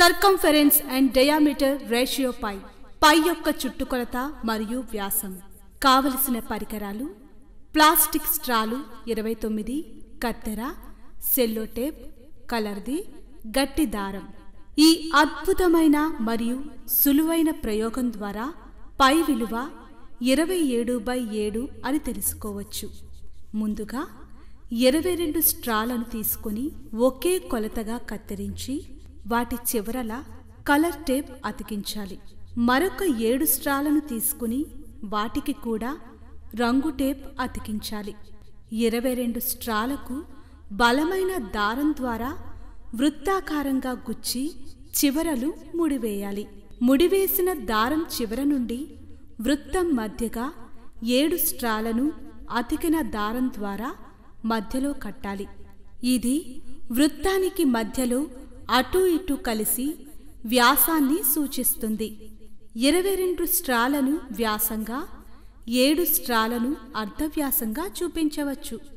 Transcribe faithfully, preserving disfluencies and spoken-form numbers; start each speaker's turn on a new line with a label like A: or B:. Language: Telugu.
A: Circumference and diameter ratio పై పై యొక్క చుట్టుకొలత మరియు వ్యాసం. కావలసిన పరికరాలు: ప్లాస్టిక్ స్ట్రాలు ఇరవై తొమ్మిది, కత్తెర, సెల్లో టేప్, కలర్ది, గట్టి దారం. ఈ అద్భుతమైన మరియు సులువైన ప్రయోగం ద్వారా పై విలువ ఇరవై ఏడు బై ఏడు అని తెలుసుకోవచ్చు. ముందుగా ఇరవై రెండు స్ట్రాలను తీసుకుని ఒకే కొలతగా కత్తిరించి వాటి చివరల కలర్ టేప్ అతికించాలి. మరొక ఏడు స్ట్రాలను తీసుకుని వాటికి కూడా రంగు టేప్ అతికించాలి. ఇరవై రెండు స్ట్రాలకు బలమైన దారం ద్వారా వృత్తాకారంగా గుచ్చి చివరలు ముడివేయాలి. ముడివేసిన దారం చివర నుండి వృత్తం మధ్యగా ఏడు స్ట్రాలను అతికిన దారం ద్వారా మధ్యలో కట్టాలి. ఇది వృత్తానికి మధ్యలో అటూ ఇటూ కలిసి వ్యాసాన్ని సూచిస్తుంది. ఇరవై రెండు స్ట్రాలను వ్యాసంగా, ఏడు స్ట్రాలను అర్ధవ్యాసంగా చూపించవచ్చు.